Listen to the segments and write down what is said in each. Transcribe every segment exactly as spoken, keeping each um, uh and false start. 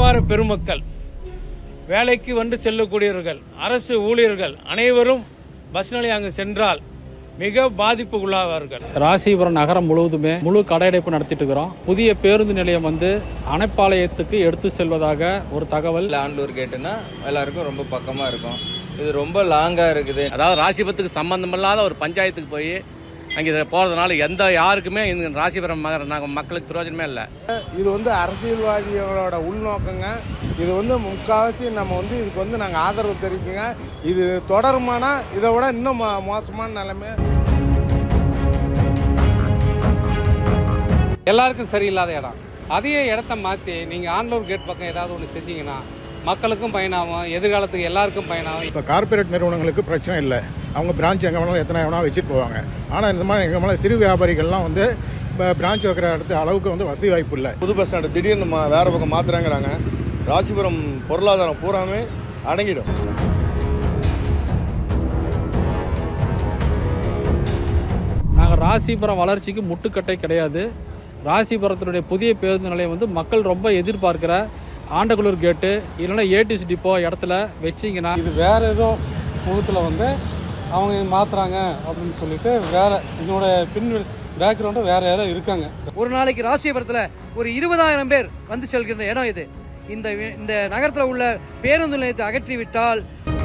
வியாபார பெருமக்கள், வேலைக்கு வந்து செல்லக்கூடியவர்கள், அரசு ஊழியர்கள் அனைவரும் பஸ் நிலையம் அங்கு சென்றால் மிக பாதிப்புக்குள்ளாவார்கள். ராசிபுரம் நகரம் முழுவதுமே முழு கடையடைப்பு நடத்திட்டு இருக்கிறோம். புதிய பேருந்து நிலையம் வந்து அணைப்பாளையத்துக்கு எடுத்து செல்வதாக ஒரு தகவல். ஆண்டூர் கேட்டுன்னா எல்லாருக்கும் ரொம்ப பக்கமா இருக்கும். இது ரொம்ப லாங்கா இருக்குது. அதாவது ராசிபுரத்துக்கு சம்பந்தம் இல்லாத ஒரு பஞ்சாயத்துக்கு போய் அங்கே போறதுனால எந்த யாருக்குமே இந்த ராசிபுரம் மக்களுக்கு பிரயோஜனமே இல்லை. இது வந்து அரசியல்வாதிகளோட உள்நோக்கங்க. இது வந்து முக்கால்வாசி நம்ம வந்து இதுக்கு வந்து நாங்கள் ஆதரவு தெரிவிக்குங்க. இது தொடருமானா இதை விட இன்னும் மோசமான நிலைமை. எல்லாருக்கும் சரியில்லாத இடம். அதே இடத்த மாற்றி நீங்கள் ஆண்டூர் கேட் பக்கம் ஏதாவது ஒன்று செஞ்சீங்கன்னா மக்களுக்கும் பயனாகும், எதிர்காலத்துக்கு எல்லாருக்கும் பயனாகும். இப்போ கார்பரேட் நிறுவனங்களுக்கு பிரச்சனை இல்லை. அவங்க பிரான்ச் எங்கே வேணாலும் எத்தனை வேணாலும் வச்சுட்டு போவாங்க. ஆனால் இந்த மாதிரி எங்கள் மேலே சிறு வியாபாரிகள்லாம் வந்து இப்போ பிரான்ச் வைக்கிற இடத்து அளவுக்கு வந்து வசதி வாய்ப்பு இல்லை. புது பஸ் ஸ்டாண்டு திடீர்னு வேறு பக்கம் மாற்றுறாங்கிறாங்க. ராசிபுரம் பொருளாதாரம் பூராமே அடங்கிடும். நாங்கள் ராசிபுரம் வளர்ச்சிக்கு முட்டுக்கட்டை கிடையாது. ராசிபுரத்தினுடைய புதிய பேருந்து நிலையம் வந்து மக்கள் ரொம்ப எதிர்பார்க்கிற ஆண்டகுளூர் கேட்டு இல்லைன்னா ஏடிசி டிப்போ இடத்துல வச்சிங்கன்னா இது வேறு ஏதோ முகத்தில் வந்து அவங்க மாற்றுறாங்க அப்படின்னு சொல்லிட்டு வேறு இதனோட பின் பேக்ரவுண்டு வேறு யாரோ இருக்காங்க. ஒரு நாளைக்கு ராசிபுரத்தில் ஒரு இருபதாயிரம் பேர் வந்து செல்கிற இடம் இது. இந்த இந்த நகரத்தில் உள்ள பேருந்து நிலையத்தை அகற்றிவிட்டால்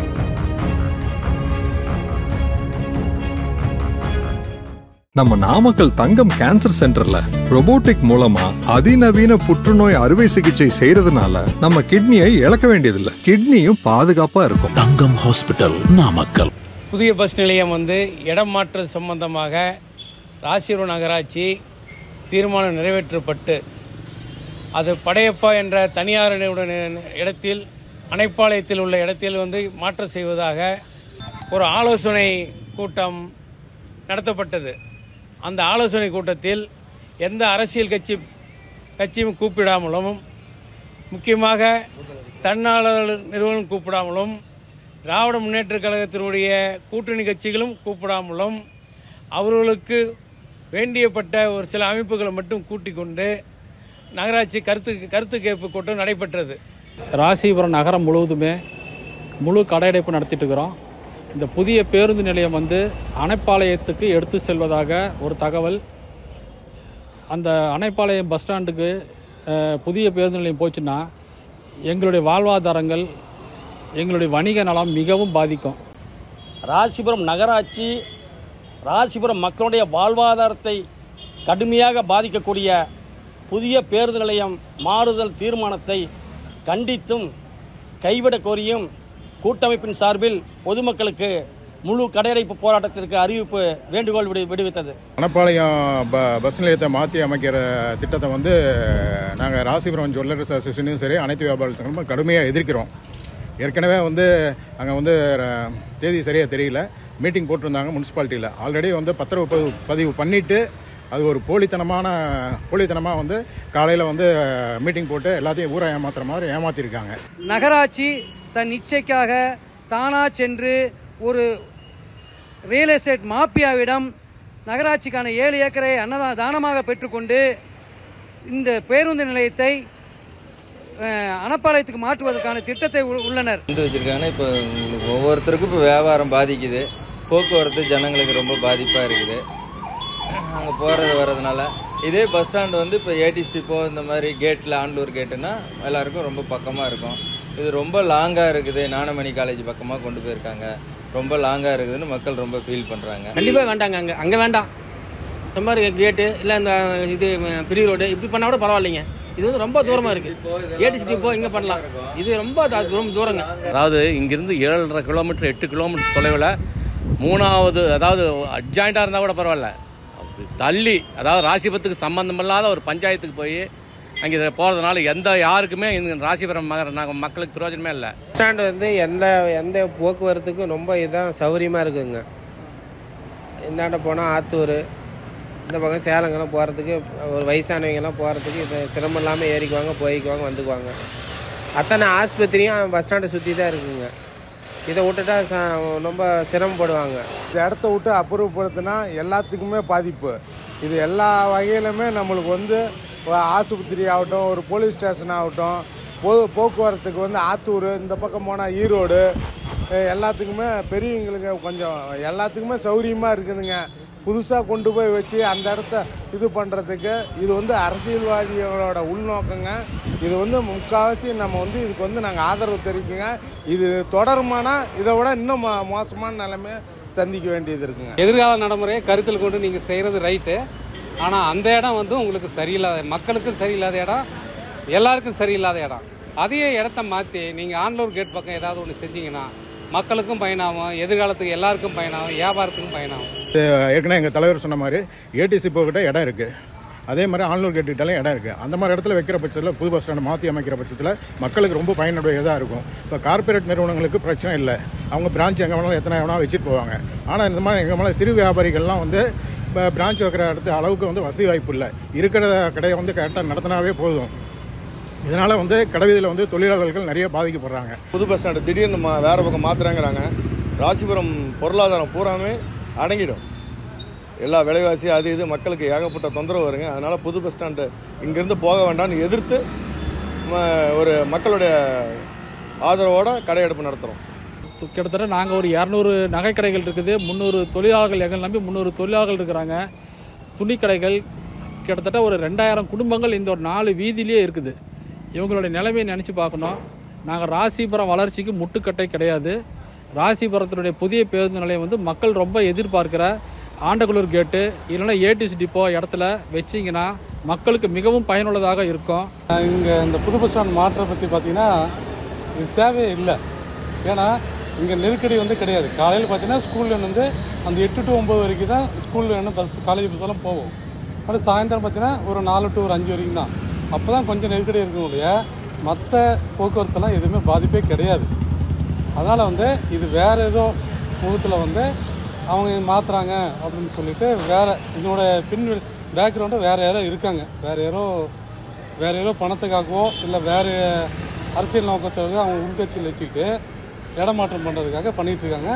நம்ம நாமக்கல் தங்கம் கேன்சர் சென்டர்ல ரோபோட்டிக் மூலமா அதிநவீன புற்றுநோய் அறுவை சிகிச்சை செய்யறதுனால நம்ம கிட்னியை இழக்க வேண்டியதில்லை. கிட்னியும் பாதுகாப்பா இருக்கும். தங்கம் ஹாஸ்பிட்டல், நாமக்கல். புதிய பஸ் நிலையம் வந்து இடம் மாற்றம் சம்பந்தமாக ராசிபுரம் நகராட்சி தீர்மானம் நிறைவேற்றப்பட்டு அது படையப்பா என்ற தனியார் இடத்தில் அணைப்பாளையத்தில் உள்ள இடத்தில் வந்து மாற்றம் செய்வதாக ஒரு ஆலோசனை கூட்டம் நடத்தப்பட்டது. அந்த ஆலோசனை கூட்டத்தில் எந்த அரசியல் கட்சி கட்சியும் கூப்பிடாமலும், முக்கியமாக தன்னாளர் நிறுவனம் கூப்பிடாமலும், திராவிட முன்னேற்ற கழகத்தினுடைய கூட்டணி கட்சிகளும் கூப்பிடாமலும் அவர்களுக்கு வேண்டியப்பட்ட ஒரு சில அமைப்புகளை மட்டும் கூட்டிக் கொண்டு நகராட்சி கருத்து கருத்து கேட்பு கூட்டம் நடைபெற்றது. ராசிபுரம் நகரம் முழுவதுமே முழு கடையடைப்பு நடத்திட்டு இருக்கிறோம். இந்த புதிய பேருந்து நிலையம் வந்து அணைப்பாளையத்துக்கு எடுத்து செல்வதாக ஒரு தகவல். அந்த அணைப்பாளையம் பஸ் ஸ்டாண்டுக்கு புதிய பேருந்து நிலையம் போச்சுன்னா எங்களுடைய வாழ்வாதாரங்கள், எங்களுடைய வணிக நலம் மிகவும் பாதிக்கும். ராசிபுரம் நகராட்சி ராசிபுரம் மக்களுடைய வாழ்வாதாரத்தை கடுமையாக பாதிக்கக்கூடிய புதிய பேருந்து நிலையம் மாறுதல் தீர்மானத்தை கண்டித்தும் கைவிட கோரியும் கூட்டமைப்பின் சார்பில் பொதுமக்களுக்கு முழு கடையடைப்பு போராட்டத்திற்கு அறிவிப்பு வேண்டுகோள் விடு விடுவித்தது. அணைப்பாளையம் ப பஸ் நிலையத்தை மாற்றி அமைக்கிற திட்டத்தை வந்து நாங்கள் ராசிபுரம் ஜுவல்லர்ஸ் அசோசியேஷனும் சரி அனைத்து வியாபார சங்கமும் கடுமையாக எதிர்க்கிறோம். ஏற்கனவே வந்து அங்கே வந்து தேதி சரியாக தெரியல, மீட்டிங் போட்டிருந்தாங்க முனிசிபாலிட்டியில். ஆல்ரெடி வந்து பத்திரவு பதிவு பண்ணிவிட்டு அது ஒரு போலித்தனமான போலித்தனமாக வந்து காலையில் வந்து மீட்டிங் போட்டு எல்லாத்தையும் ஊரை ஏமாத்துற மாதிரி ஏமாற்றிருக்காங்க. நகராட்சி தன் இச்சைக்காக தானா சென்று ஒரு ரியல் எஸ்டேட் மாப்பியாவிடம் நகராட்சிக்கான ஏழு ஏக்கரை அன்னதா தானமாக பெற்றுக்கொண்டு இந்த பேருந்து நிலையத்தை அணைப்பாளையத்துக்கு மாற்றுவதற்கான திட்டத்தை உள்ளனர் வச்சிருக்காங்க. இப்போ ஒவ்வொருத்தருக்கும் இப்போ வியாபாரம் பாதிக்குது, போக்குவரத்து ஜனங்களுக்கு ரொம்ப பாதிப்பாக இருக்குது. அங்கே போகிறது வர்றதுனால இதே பஸ் ஸ்டாண்டு வந்து இப்போ ஏடிசி டிப்போ இந்த மாதிரி கேட்டில் ஆண்டூர் கேட்டுன்னா எல்லாருக்கும் ரொம்ப பக்கமாக இருக்கும். இது ரொம்ப லாங்காக இருக்குது. நாணமணி காலேஜ் பக்கமாக கொண்டு போயிருக்காங்க. ரொம்ப லாங்காக இருக்குதுன்னு மக்கள் ரொம்ப ஃபீல் பண்ணுறாங்க. கண்டிப்பாக வேண்டாங்க, அங்கே அங்கே வேண்டாம். சும்மா கேட்டு இல்லை இந்த இது பெரிய ரோடு இப்படி பண்ணால் கூட பரவாயில்லைங்க. இது வந்து ரொம்ப தூரமாக இருக்குது. ஏடிசி டிப்போ இங்கே பண்ணலாம், இது ரொம்ப தூரங்க. அதாவது இங்கிருந்து ஏழரை கிலோமீட்டர் எட்டு கிலோமீட்டர் தொலைவில் மூணாவது, அதாவது அட்ஜாயிண்டாக இருந்தால் கூட பரவாயில்ல, தள்ளி அதாவது ராசிபுரத்துக்கு சம்பந்தம் இல்லாத ஒரு பஞ்சாயத்துக்கு போய் அங்கே போகிறதுனால எந்த யாருக்குமே இந்த ராசிபுரம் மக்களுக்கு பிரயோஜனமே இல்லை. பஸ் ஸ்டாண்டு வந்து எந்த எந்த போக்குவரத்துக்கும் ரொம்ப இதான் சௌகரியமாக இருக்குதுங்க. இந்தாண்ட போனால் ஆத்தூர், இந்த பக்கம் சேலங்கெல்லாம் போகிறதுக்கு ஒரு வயசானவங்கெல்லாம் போகிறதுக்கு இது சிரமம் இல்லாமல் ஏறிக்குவாங்க, போய்க்குவாங்க, வந்துக்குவாங்க. அத்தனை ஆஸ்பத்திரியும் பஸ் ஸ்டாண்டை சுற்றி தான் இருக்குங்க. இதை விட்டுட்டா ரொம்ப சிரமப்படுவாங்க. இந்த இடத்த விட்டு அப்புறப்படுத்தினா எல்லாத்துக்குமே பாதிப்பு. இது எல்லா வகையிலுமே நம்மளுக்கு வந்து ஆஸ்பத்திரி ஆகட்டும், ஒரு போலீஸ் ஸ்டேஷன் ஆகட்டும், போ போக்குவரத்துக்கு வந்து ஆத்தூர் இந்த பக்கம் போனால் ஈரோடு எல்லாத்துக்குமே பெரியவங்களுக்கு கொஞ்சம் எல்லாத்துக்குமே சௌகரியமாக இருக்குதுங்க. புதுசாக கொண்டு போய் வச்சு அந்த இடத்த இது பண்ணுறதுக்கு இது வந்து அரசியல்வாதிகளோட உள்நோக்கங்க. இது வந்து முக்கால்வாசி நம்ம வந்து இதுக்கு வந்து நாங்கள் ஆதரவு தெரிவிக்குங்க. இது தொடருமானா இதை விட இன்னும் மோ மோசமான நிலைமையை சந்திக்க வேண்டியது இருக்குங்க. எதிர்கால நடைமுறையை கருத்தில் கொண்டு நீங்கள் செய்கிறது ரைட்டு. ஆனால் அந்த இடம் வந்து உங்களுக்கு சரியில்லாத, மக்களுக்கும் சரியில்லாத இடம், எல்லாருக்கும் சரியில்லாத இடம். அதே இடத்த மாற்றி நீங்கள் ஆன்லூர் கேட் பக்கம் ஏதாவது ஒன்று செஞ்சீங்கன்னா மக்களுக்கும் பயனாகும், எதிர்காலத்துக்கு எல்லாருக்கும் பயனாகும், வியாபாரத்துக்கும் பயனாகும். ஏற்கனவே எங்கள் தலைவர் சொன்ன மாதிரி ஏடிசி போகிட்ட இடம் இருக்குது, அதே மாதிரி ஆன்லூர் கேட்டுக்கிட்டாலும் இடம் இருக்குது. அந்த மாதிரி இடத்துல வைக்கிற பட்சத்தில் புது பஸ் ஸ்டாண்ட் மாற்றி அமைக்கிற பட்சத்தில் மக்களுக்கு ரொம்ப பயனுடையதாக இருக்கும். இப்போ கார்பரேட் நிறுவனங்களுக்கு பிரச்சனை இல்லை, அவங்க பிரான்ச் எங்கே வேணாலும் எத்தனை வேணாலும் வச்சுட்டு போவாங்க. ஆனால் இந்த மாதிரி எங்கள் மேலே சிறு வியாபாரிகள்லாம் வந்து இப்போ பிரான்ச் வைக்கிற இடத்து அளவுக்கு வந்து வசதி வாய்ப்பு இல்லை. இருக்கிற கடையை வந்து கரெக்டாக நடத்தினாவே போதும். இதனால் வந்து கடைவீதியில் வந்து தொழிலாளர்கள் நிறைய பாதிக்கப்படுறாங்க. புது பஸ் ஸ்டாண்டு திடீர்னு மா வேறு பக்கம் மாற்றுறாங்கிறாங்க. ராசிபுரம் பொருளாதாரம் பூராமே அடங்கிடும். எல்லா விலைவாசி அது இது மக்களுக்கு ஏகப்பட்ட தொந்தரவு வருங்க. அதனால் புது பஸ் ஸ்டாண்டு இங்கேருந்து போக வேண்டாம்னு எதிர்த்து ஒரு மக்களுடைய ஆதரவோடு கடையெடுப்பு நடத்துகிறோம். கிட்டத்தட்ட நாங்கள் ஒரு இரநூறு நகை கடைகள் இருக்குது, முந்நூறு தொழிலாளர்கள் எங்கள் நம்பி முந்நூறு தொழிலாளர்கள் இருக்கிறாங்க. துணி கடைகள் கிட்டத்தட்ட ஒரு ரெண்டாயிரம் குடும்பங்கள் இந்த ஒரு நாலு வீதியிலே இருக்குது. இவங்களுடைய நிலைமையை நினச்சி பார்க்கணும். நாங்கள் ராசிபுரம் வளர்ச்சிக்கு முட்டுக்கட்டை கிடையாது. ராசிபுரத்தினுடைய புதிய பேருந்து நிலையம் வந்து மக்கள் ரொம்ப எதிர்பார்க்கிற ஆண்டகுளூர் கேட்டு இல்லைன்னா ஏடிசி டிப்போ இடத்துல வச்சிங்கன்னா மக்களுக்கு மிகவும் பயனுள்ளதாக இருக்கும். இங்கே இந்த புது பஸ் ஸ்டாண்ட் மாற்ற பற்றி பார்த்தீங்கன்னா இது தேவையே இல்லை. ஏன்னா இங்கே நெருக்கடி வந்து கிடையாது. காலையில் பார்த்தீங்கன்னா ஸ்கூலில் வந்து அந்த எட்டு டு ஒம்பது வரைக்கும் தான் ஸ்கூலில் என்ன பஸ் காலேஜ் பஸ் எல்லாம் போவோம். ஆனால் சாயந்தரம் பார்த்தீங்கன்னா ஒரு நாலு டு ஒரு அஞ்சு வரைக்கும் தான். அப்போ தான் கொஞ்சம் நெருக்கடி இருக்கும் இல்லையா, மற்ற போக்குவரத்துலாம் எதுவுமே பாதிப்பே கிடையாது. அதனால் வந்து இது வேறு ஏதோ முகத்தில் வந்து அவங்க மாற்றுறாங்க அப்படின்னு சொல்லிட்டு வேறு இதனோட பின் பேக்ரவுண்டு வேறு யாரோ இருக்காங்க. வேறு யாரோ வேறு ஏதோ பணத்துக்காகவோ இல்லை வேறு அரசியல் நோக்கத்துக்காக அவங்க உள்கட்சியில் வச்சுக்கிட்டு இடமாற்றம் பண்ணுறதுக்காக பண்ணிகிட்ருக்காங்க.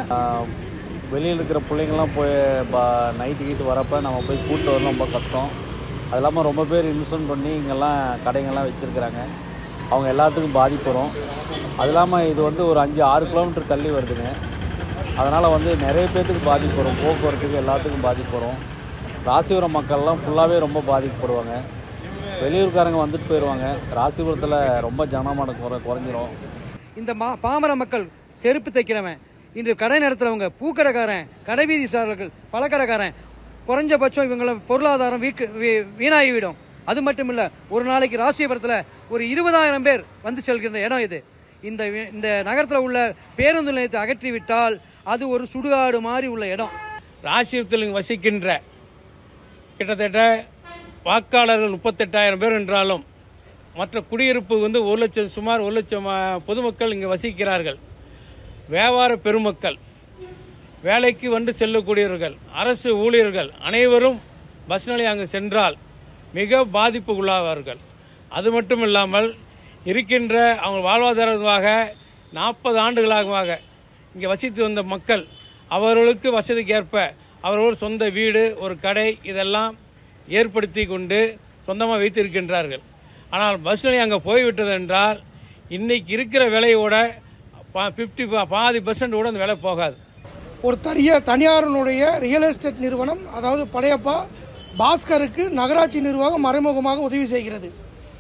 வெளியில் இருக்கிற பிள்ளைங்கள்லாம் போய் பா நைட்டு கீட்டு வரப்போ நம்ம போய் கூப்பிட்டு வரணும் ரொம்ப கஷ்டம். அது இல்லாமல் ரொம்ப பேர் இன்வெஸ்ட்மெண்ட் பண்ணி இங்கெல்லாம் கடைங்கள்லாம் வச்சுருக்கிறாங்க. அவங்க எல்லாத்துக்கும் பாதிப்பு வரும். அது இல்லாமல் இது வந்து ஒரு அஞ்சு ஆறு கிலோமீட்டர் தள்ளி வருதுங்க. அதனால் வந்து நிறைய பேர்த்துக்கு பாதிப்பு வரும், போக்குவரத்துக்கு எல்லாத்துக்கும் பாதிப்பு வரும். ராசிபுரம் மக்கள்லாம் ஃபுல்லாகவே ரொம்ப பாதிக்கப்படுவாங்க. வெளியூர்காரங்க வந்துட்டு போயிடுவாங்க. ராசிபுரத்தில் ரொம்ப ஜனமான குறை குறைஞ்சிரும். இந்த மா பாமர மக்கள் செருப்பு தைக்கிறவன், இன்று கடை நடத்துகிறவங்க, பூக்கடைக்காரன், கடைவீதி சாரர்கள், பழக்கடைக்காரன், குறைஞ்சபட்சம் இவங்கள பொருளாதாரம் வீக்கு வீ வீணாகிவிடும். அது மட்டும் இல்லை, ஒரு நாளைக்கு ராசிபுரத்தில் ஒரு இருபதாயிரம் பேர் வந்து செல்கின்ற இடம் இது. இந்த இந்த நகரத்தில் உள்ள பேருந்து நிலையத்தை அகற்றிவிட்டால் அது ஒரு சுடுகாடு மாதிரி உள்ள இடம். ராசிபுரத்தில் வசிக்கின்ற கிட்டத்தட்ட வாக்காளர்கள் முப்பத்தெட்டாயிரம் பேர் என்றாலும் மற்ற குடியிருப்பு வந்து ஒரு லட்சம் சுமார் ஒரு லட்சம் பொதுமக்கள் இங்கே வசிக்கிறார்கள். வியாபார பெருமக்கள், வேலைக்கு வந்து செல்லக்கூடியவர்கள், அரசு ஊழியர்கள் அனைவரும் பஸ் நிலையம் அங்கு சென்றால் மிக பாதிப்புக்குள்ளாவார்கள். அது மட்டும் இல்லாமல் இருக்கின்ற அவங்க வாழ்வாதாரமாக நாற்பது ஆண்டுகளாக இங்கே வசித்து வந்த மக்கள் அவர்களுக்கு வசதிக்கேற்ப அவர்கள் சொந்த வீடு, ஒரு கடை இதெல்லாம் ஏற்படுத்தி கொண்டு சொந்தமாக வைத்திருக்கின்றார்கள். ஆனால் பஸ் நிலையம் அங்கே போய்விட்டது என்றால் இன்னைக்கு இருக்கிற விலையோட ஃபிஃப்டி பாதி பர்சன்ட் கூட அந்த விலை போகாது. ஒரு தனிய தனியாருடைய ரியல் எஸ்டேட் நிறுவனம், அதாவது படையப்பா பாஸ்கருக்கு நகராட்சி நிர்வாகம் மறைமுகமாக உதவி செய்கிறது.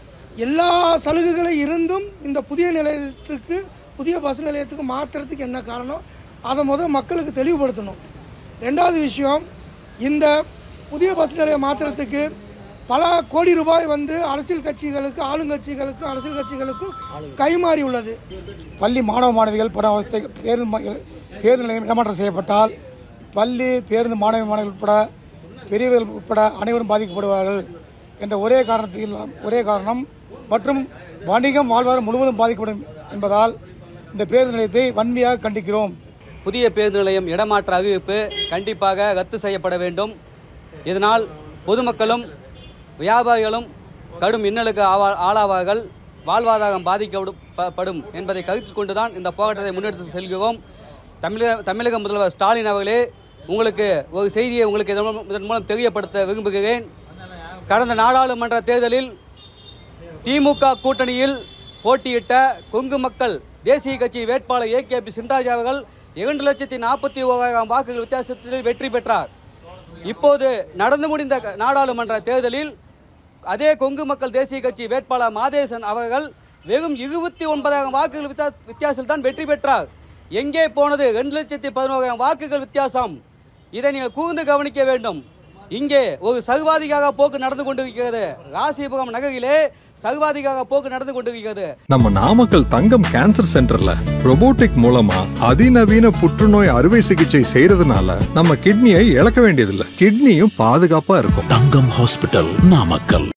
எல்லா சலுகைகளும் இருந்தும் இந்த புதிய நிலையத்துக்கு புதிய பஸ் நிலையத்துக்கு மாற்றுறதுக்கு என்ன காரணம், அதை முதல் மக்களுக்கு தெளிவுபடுத்தணும். ரெண்டாவது விஷயம், இந்த புதிய பஸ் நிலையம் மாற்றுறதுக்கு பல கோடி ரூபாய் வந்து அரசியல் கட்சிகளுக்கு, ஆளுங்கட்சிகளுக்கு, அரசியல் கட்சிகளுக்கும் கைமாறி உள்ளது. பள்ளி மாணவ மாணவிகள் பட அவஸ்தை பேருந்து பேருந்து நிலையம் இடமாற்றம் செய்யப்பட்டால் பள்ளி பேருந்து மாணவ மாணவிகள் உட்பட பெரியவர்கள் உட்பட அனைவரும் பாதிக்கப்படுவார்கள் என்ற ஒரே காரணத்தில் ஒரே காரணம் மற்றும் வணிகம் வாழ்வாதாரம் முழுவதும் பாதிக்கப்படும் என்பதால் இந்த பேருந்து நிலையத்தை வன்மையாக கண்டிக்கிறோம். புதிய பேருந்து நிலையம் இடமாற்ற அறிவிப்பு கண்டிப்பாக ரத்து செய்யப்பட வேண்டும். இதனால் பொதுமக்களும் வியாபாரிகளும் கடும் இன்னலுக்கு ஆளாவார்கள், வாழ்வாதாரம் பாதிக்கப்படும் என்பதை கருத்தில் கொண்டுதான் இந்த போராட்டத்தை முன்னெடுத்து செல்கிறோம். தமிழக தமிழக முதல்வர் ஸ்டாலின் அவர்களே, உங்களுக்கு ஒரு செய்தியை உங்களுக்கு இதன் மூலம் தெரியப்படுத்த விரும்புகிறேன். கடந்த நாடாளுமன்ற தேர்தலில் திமுக கூட்டணியில் போட்டியிட்ட கொங்கு மக்கள் தேசிய கட்சி வேட்பாளர் ஏ கே பி சின்ராஜ் அவர்கள் இரண்டு லட்சத்தி நாற்பத்தி ஓராயிரம் வாக்குகள் வித்தியாசத்தில் வெற்றி பெற்றார். இப்போது நடந்து முடிந்த நாடாளுமன்ற தேர்தலில் அதே கொங்கு மக்கள் தேசிய கட்சி வேட்பாளர் மாதேசன் அவர்கள் வெறும் இருபத்தி ஒன்பதாயிரம் வாக்குகள் வித்தியாசத்தில் தான் வெற்றி பெற்றார். எங்கே போனது ரெண்டு லட்சத்தி பதினோராயிரம் வாக்குகள் வித்தியாசம்? இதை நீங்கள் கூர்ந்து கவனிக்க வேண்டும். இங்கே ஒரு சர்வாதிகார போக்கு நடந்து கொண்டிருக்கிறது. ராசிபுரம் நகரிலே சர்வாதிகார போக்கு நடந்து கொண்டிருக்கிறது. நம்ம நாமக்கல் தங்கம் கேன்சர் சென்டர்ல robotic மூலமா அதிநவீன புற்றுநோய் அறுவை சிகிச்சை செய்யறதுனால நம்ம கிட்னியை இழக்க வேண்டியதில்லை. கிட்னியும் பாதுகாப்பா இருக்கும். தங்கம் ஹாஸ்பிட்டல், நாமக்கல்.